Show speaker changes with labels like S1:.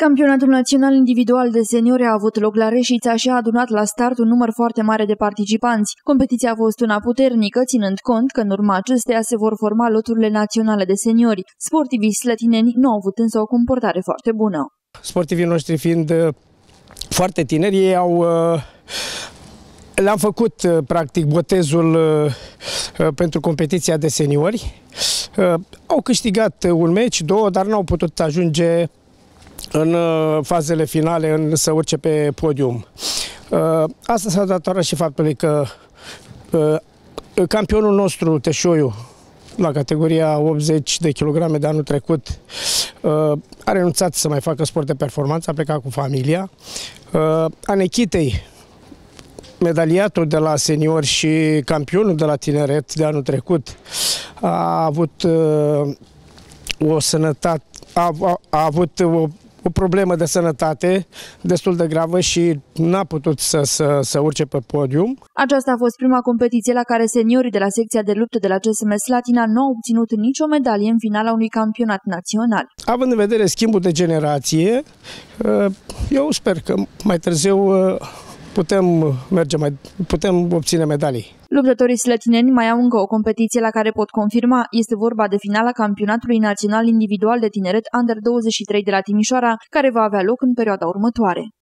S1: Campionatul național individual de seniori a avut loc la Reșița și a adunat la start un număr foarte mare de participanți. Competiția a fost una puternică, ținând cont că în urma acesteia se vor forma loturile naționale de seniori. Sportivii slătineni nu au avut însă o comportare foarte bună.
S2: Sportivii noștri fiind foarte tineri, ei le-am făcut practic botezul pentru competiția de seniori. Au câștigat un meci, două, dar nu au putut ajunge în fazele finale să urce pe podium. Asta s-a datorat și faptului că campionul nostru, Teșoiu, la categoria 80 de kilograme de anul trecut, a renunțat să mai facă sport de performanță, a plecat cu familia. Anechitei, medaliatul de la senior și campionul de la tineret de anul trecut, a avut o sănătate, a avut o problemă de sănătate destul de gravă și n-a putut să urce pe podium.
S1: Aceasta a fost prima competiție la care seniorii de la secția de luptă de la CSM Slatina nu au obținut nicio medalie în finala unui campionat național.
S2: Având în vedere schimbul de generație, eu sper că mai târziu putem obține medalii.
S1: Luptătorii slătineni mai au încă o competiție la care pot confirma. Este vorba de finala campionatului național individual de tineret Under 23 de la Timișoara, care va avea loc în perioada următoare.